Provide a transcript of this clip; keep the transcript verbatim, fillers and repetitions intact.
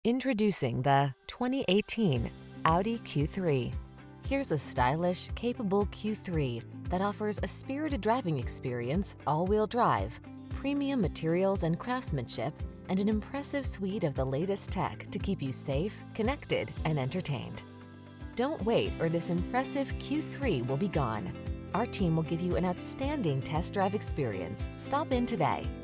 Introducing the twenty eighteen Audi Q three. Here's a stylish, capable Q three that offers a spirited driving experience, all-wheel drive, premium materials and craftsmanship, and an impressive suite of the latest tech to keep you safe, connected, and entertained. Don't wait, or this impressive Q three will be gone. Our team will give you an outstanding test drive experience. Stop in today.